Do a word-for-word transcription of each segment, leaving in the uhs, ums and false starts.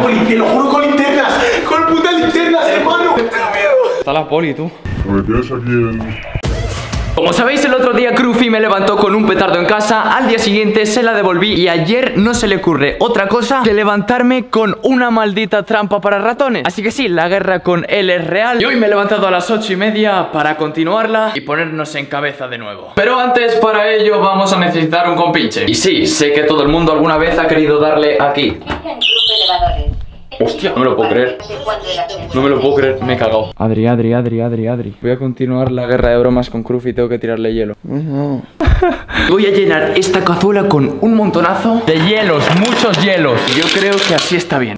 Poli, te lo juro, con linternas. Con putas linternas, hermano. Tengo miedo. Está la poli, tú. Me tienes aquí el... Como sabéis, el otro día Crufi me levantó con un petardo en casa. Al día siguiente se la devolví. Y ayer no se le ocurre otra cosa que levantarme con una maldita trampa para ratones. Así que sí, la guerra con él es real. Y hoy me he levantado a las ocho y media para continuarla y ponernos en cabeza de nuevo. Pero antes, para ello vamos a necesitar un compinche. Y sí, sé que todo el mundo alguna vez ha querido darle aquí. Hostia, no me lo puedo creer. No me lo puedo creer, me he cagado. Adri, Adri, Adri, Adri, Adri. Voy a continuar la guerra de bromas con Crufi y tengo que tirarle hielo. No. Voy a llenar esta cazuela con un montonazo de hielos, muchos hielos. Yo creo que así está bien.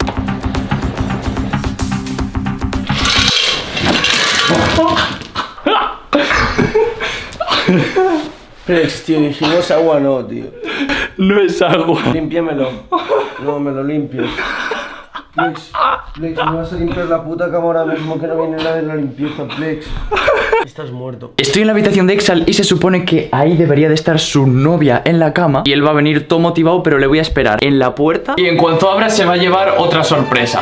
Plex, tío, y si no es agua, no, tío. No es agua. Límpiamelo. No, me lo limpio. Plex, Plex, me vas a limpiar la puta cama ahora mismo que no viene la de la limpieza, Plex. Estás muerto. Estoy en la habitación de Exal y se supone que ahí debería de estar su novia en la cama. Y él va a venir todo motivado, pero le voy a esperar en la puerta. Y en cuanto abra se va a llevar otra sorpresa.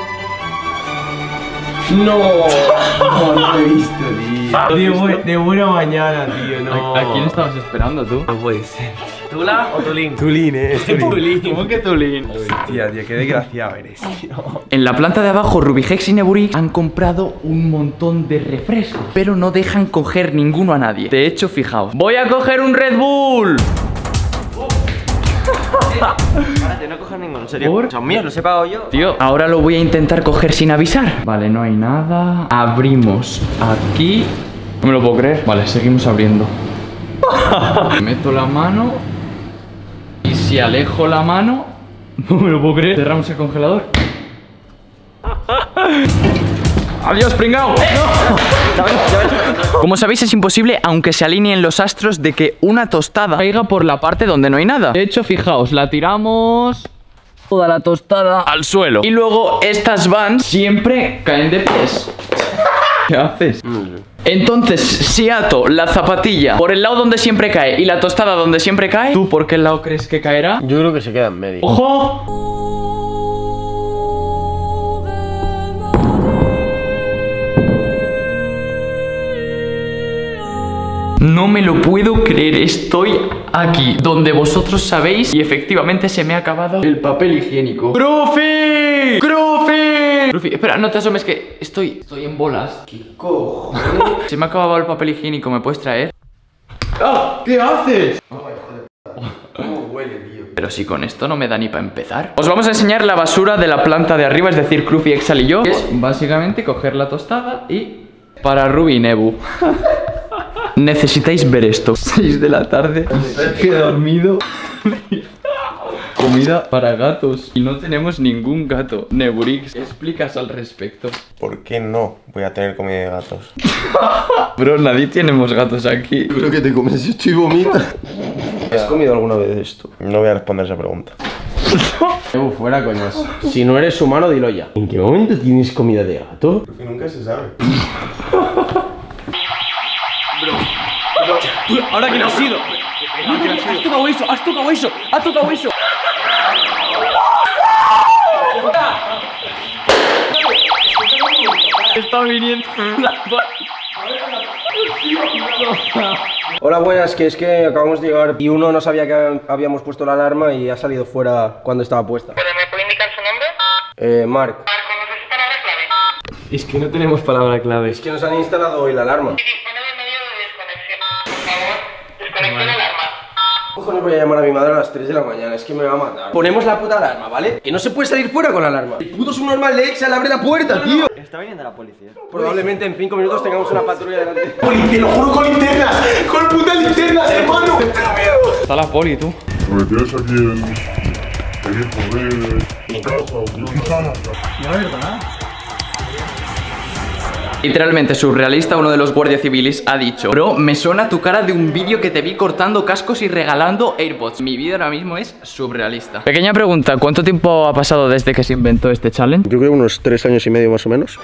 No, no, no he visto, tío. De, bu de buena mañana, tío, no. ¿A, ¿A quién estabas esperando tú? No puede ser. ¿Tula o Tulín? Tulín, eh. Es Tulín. Tulín. ¿Cómo que Tulín? Tía, tío, qué desgraciado eres, tío. En la planta de abajo, Rubigex y Neburix han comprado un montón de refrescos, pero no dejan coger ninguno a nadie. De hecho, fijaos, voy a coger un Red Bull. Párate, no cojas ninguno, en serio. ¿Por? Son míos, los he pagado yo. Tío, ahora lo voy a intentar coger sin avisar. Vale, no hay nada. Abrimos aquí. No me lo puedo creer. Vale, seguimos abriendo. Meto la mano. Y si alejo la mano, no me lo puedo creer. Cerramos el congelador. ¡Adiós, pringao! ¡Eh! No. Como sabéis, es imposible, aunque se alineen los astros, de que una tostada caiga por la parte donde no hay nada. De hecho, fijaos, la tiramos toda la tostada al suelo. Y luego estas vans siempre caen de pies. ¿Qué haces? Entonces, si ato la zapatilla por el lado donde siempre cae y la tostada donde siempre cae, ¿tú por qué lado crees que caerá? Yo creo que se queda en medio. ¡Ojo! No me lo puedo creer, estoy aquí donde vosotros sabéis y efectivamente se me ha acabado el papel higiénico. ¡Crufi! ¡Crufi! Crufi, espera, no te asomes que estoy, estoy en bolas. ¿Qué cojones? Se me ha acabado el papel higiénico, ¿me puedes traer? ¡Ah! ¿Qué haces? ¿Cómo huele, tío? Pero si con esto no me da ni para empezar. Os vamos a enseñar la basura de la planta de arriba, es decir, Crufi, Exal y yo. Que es básicamente coger la tostada y... para Rubi y Nebu. Necesitáis ver esto. seis de la tarde. He dormido. Comida para gatos. Y no tenemos ningún gato. Neburix, explicas al respecto. ¿Por qué no voy a tener comida de gatos? Bro, nadie tenemos gatos aquí. Creo que te comes esto y vomitas. ¿Has comido alguna vez esto? No voy a responder esa pregunta. Nebu, fuera coñas. Si no eres humano, dilo ya. ¿En qué momento tienes comida de gato? Porque nunca se sabe. Ahora que lo has sido. Has tocado eso, has tocado eso, has tocado eso. Está viniendo. Hola, buenas, que es que acabamos de llegar y uno no sabía que habíamos puesto la alarma y ha salido fuera cuando estaba puesta. ¿Pero me puede indicar su nombre? Eh, Mark. Marco, ¿no es palabra clave? Es que no tenemos palabra clave. Es que nos han instalado hoy la alarma. Si dispone de medio de desconexión, por favor, desconecte la alarma. Cojones, voy a llamar a mi madre a las tres de la mañana, es que me va a matar. Ponemos la puta alarma, ¿vale? Que no se puede salir fuera con la alarma. El puto subnormal de Exal abre la puerta, tío. Está viniendo la policía. Probablemente en cinco minutos tengamos una patrulla delante. Poli, te lo juro, con linternas. Con putas linternas, hermano. Tengo miedo. Está la poli, tú. Me tienes aquí el... el hijo de... casa, La verdad. Literalmente surrealista, uno de los guardias civiles ha dicho: bro, me suena tu cara de un vídeo que te vi cortando cascos y regalando AirPods. Mi vídeo ahora mismo es surrealista. Pequeña pregunta, ¿cuánto tiempo ha pasado desde que se inventó este challenge? Yo creo unos tres años y medio más o menos.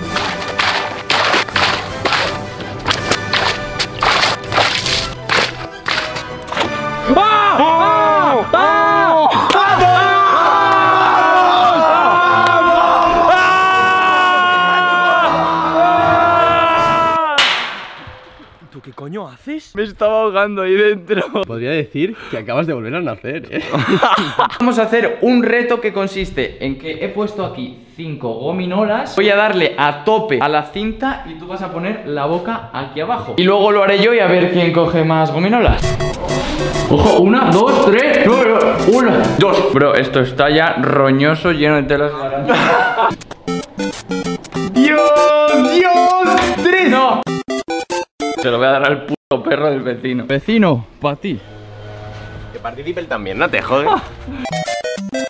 haces? Me estaba ahogando ahí dentro. Podría decir que acabas de volver a nacer, ¿eh? Vamos a hacer un reto que consiste en que he puesto aquí cinco gominolas. Voy a darle a tope a la cinta y tú vas a poner la boca aquí abajo. Y luego lo haré yo y a ver quién coge más gominolas. Ojo, una, dos, tres, una, dos. Bro, esto está ya roñoso, lleno de telas. ¡Dios! ¡Dios! ¡Tres! ¡No! Se lo voy a dar al puto perro del vecino. Vecino, para ti. Que participe él también, no te jodes.